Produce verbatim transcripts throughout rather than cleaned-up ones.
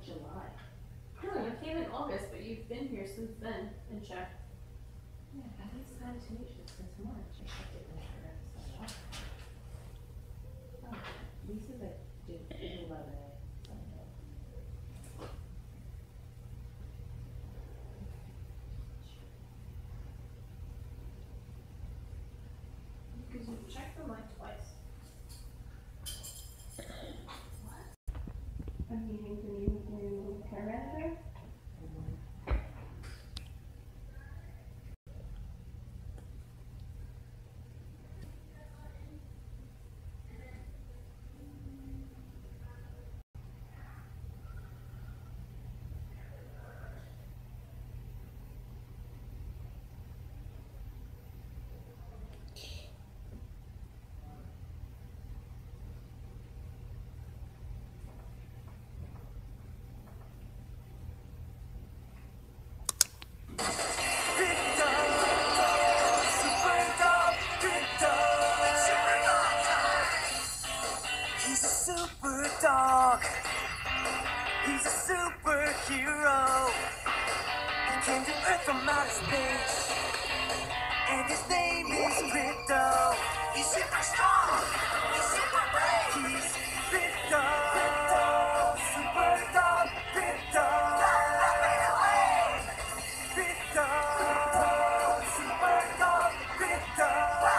July. No, you came in August, but you've been here since then and checked. Yeah, I think it's had tenacious since March. I checked it when I forgot to sign off. Oh, Lisa's like, did eleven A. Because you checked them like twice. What? I'm meeting the new, new care manager. He's a super dog. He's a superhero. He came to Earth from outer space, and his name is Crypto. He's super strong. He's super brave. He's Crypto. Crypto. Super dog. Crypto. Crypto. Super dog. Crypto.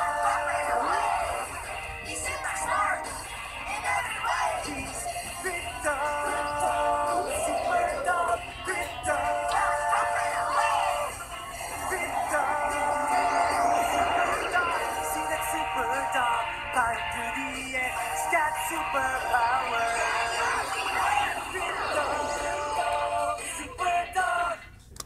He's super smart in every way. He's Crypto. Crypto. Super dog. Crypto. Crypto. Super dog. See that super dog flying through the air. He's got superpowers. Crypto. Super dog.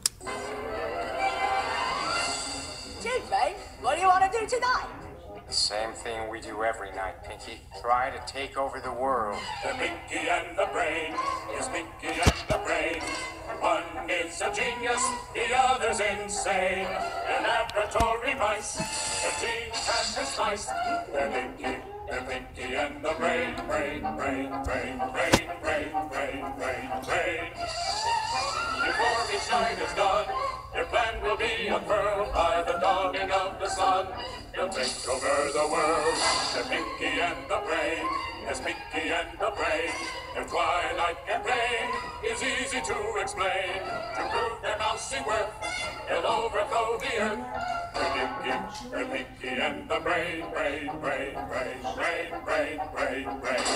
Gee, mate, what do you want to do tonight? The same thing we do every night, Pinky. Try to take over the world. The Pinky and the Brain is Pinky and the Brain. One is a genius, the other's insane. They're laboratory mice, the team has the spice. They're Pinky, they're Pinky and the Brain, Brain, Brain, Brain, Brain, Brain, Brain, Brain, Brain. Before each night is done, their plan will be unfurled by the dawning of the sun. They'll take over the world. The Pinky and the Brain. There's Pinky and the Brain. Their twilight campaign is easy to explain. To prove their mousy worth, they'll overthrow the earth. They're Pinky, they're Pinky and the Brain, Brain, Brain, Brain, Brain, Brain, Brain, Brain.